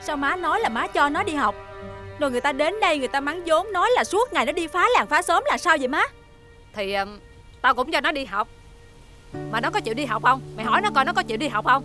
Sao má nói là má cho nó đi học, rồi người ta đến đây người ta mắng vốn, nói là suốt ngày nó đi phá làng phá xóm là sao vậy má? Thì tao cũng cho nó đi học, mà nó có chịu đi học không? Mày hỏi nó coi nó có chịu đi học không?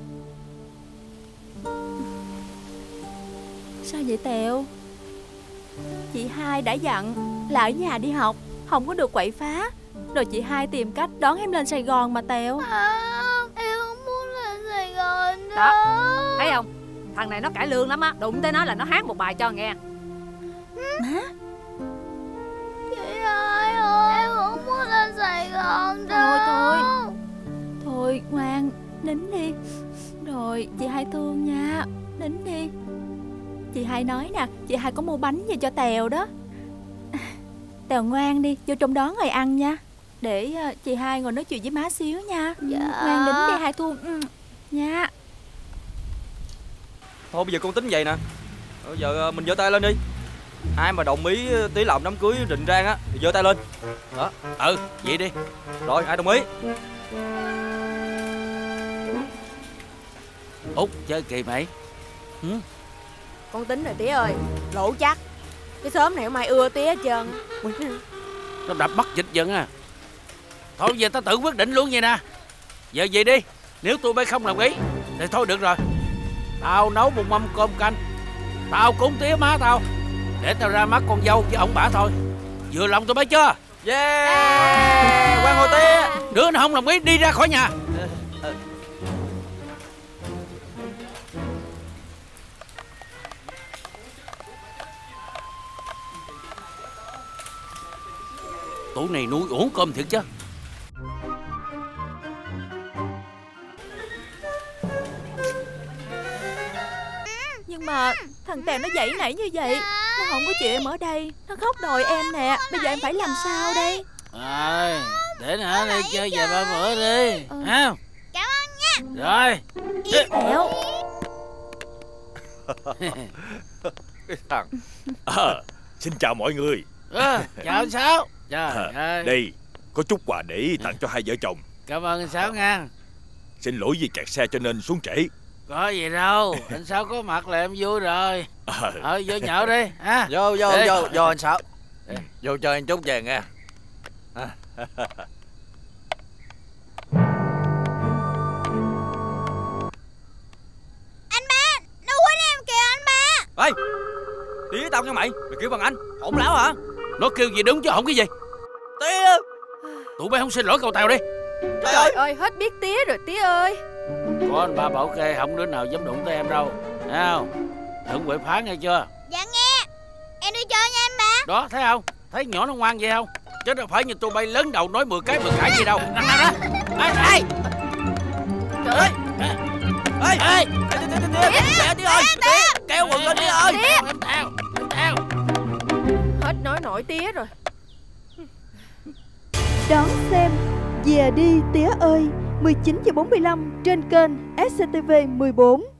Sao vậy Tèo? Chị Hai đã dặn là ở nhà đi học, không có được quậy phá. Rồi chị Hai tìm cách đón em lên Sài Gòn mà Tèo. Em không muốn lên Sài Gòn đó. Thấy không? Thằng này nó cải lương lắm á. Đụng tới nó là nó hát một bài cho nghe. Má, chị Hai ơi, em không muốn lên Sài Gòn đâu. Thôi ngoan, nín đi. Rồi chị Hai thương nha, nín đi. Chị Hai nói nè, chị Hai có mua bánh về cho Tèo đó. Tèo ngoan đi, vô trong đó ngồi ăn nha. Để chị Hai ngồi nói chuyện với má xíu nha. Dạ. Ngoan nín đi Hai thương nha. Thôi bây giờ con tính vậy nè. Bây giờ mình giơ tay lên đi. Ai mà đồng ý tí làm đám cưới rình rang á thì giơ tay lên. Đó. Vậy đi. Rồi ai đồng ý? Út chơi kỳ mày. Con tính rồi tía ơi, lỗ chắc. Cái xóm này không ai ưa tía hết trơn. Nó đập bắt dịch dần à. Thôi giờ tao tự quyết định luôn vậy nè. Giờ vậy đi. Nếu tụi bay không đồng ý thì thôi được rồi. Tao nấu một mâm cơm canh, tao cúng tía má tao, để tao ra mắt con dâu với ông bả thôi. Vừa lòng tụi bay chưa? Yeah. Quan Hồ Tía. Đứa nào không đồng ý đi ra khỏi nhà. Tụi này nuôi uổng cơm thiệt chứ. Nhưng mà thằng Tèo nó dãy nảy như vậy, nó không có chịu em ở đây, nó khóc đòi em nè. Bây giờ em phải làm sao đây? Để nó đi chơi vài ba bữa đi. Ha? Cảm ơn nha. Rồi. Tèo. Cái thằng. Xin chào mọi người. Chào anh Sáu. Trời ơi. Đây, có chút quà để tặng cho hai vợ chồng. Cảm ơn anh Sáu nha. Xin lỗi vì kẹt xe cho nên xuống trễ. Có gì đâu, anh Sáu có mặt là em vui rồi. Vô nhậu đi ha. Vô anh Sáu. Vô chơi anh chút về nghe. Anh ba, nó quýnh em kìa anh ba. Ê, đi với tao nha mày. Mày kêu bằng anh, hỗn láo hả? Nó kêu gì đúng chứ hổng cái gì. Tía. Tụi bay không xin lỗi cậu Tèo đi. Trời ơi, hết biết tía rồi tía ơi. Có anh ba bảo kê, không đứa nào dám đụng tới em đâu. Thấy không? Đừng quậy phá nghe chưa? Dạ nghe. Em đi chơi nha anh ba. Đó, thấy không? Thấy nhỏ nó ngoan vậy không? Chứ đâu phải như tụi bay lớn đầu nói 10 cái 10 cãi gì đâu. Nè đó. Ê. Trời ơi. Ê. Tía ơi. Kéo quần lên tía ơi. Em theo. Hết nói nổi tía rồi. Đón xem Về đi tía ơi 19:45 trên kênh SCTV 14.